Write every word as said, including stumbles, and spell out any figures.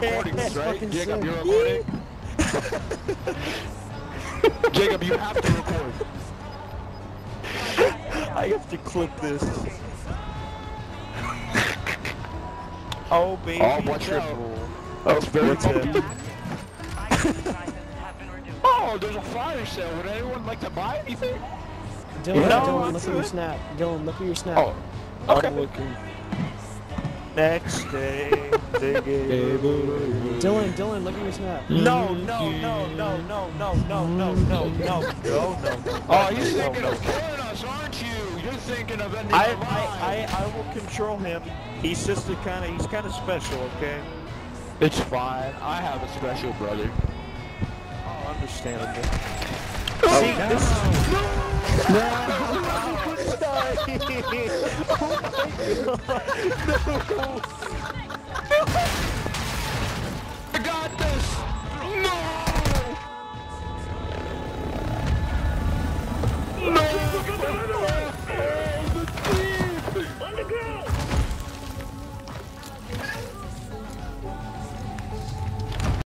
recording this, right? Fucking Jacob, sick. you're recording? Jacob, you have to record. I have to clip this. Oh, baby. Oh, watch your- triple. That's very What's it? bumpy. Oh, there's a fire sale. Would anyone like to buy anything? Dylan, No, Dylan, I'm look at your good. snap. Dylan, look at your snap. Oh, okay. I'm looking. Next day, they gave Dylan, Dylan, look at your snap. No, no, no, no, no, no, no, no, no, no, no, no, no. Oh, you're thinking no, of killing us, aren't you? You're thinking of ending I, our lives. I, I, I will control him. He's just a kind of, he's kind of special, okay? It's fine. I have a special brother. Oh, understandable. Oh, See, no. this is... No! Oh my god! No! No!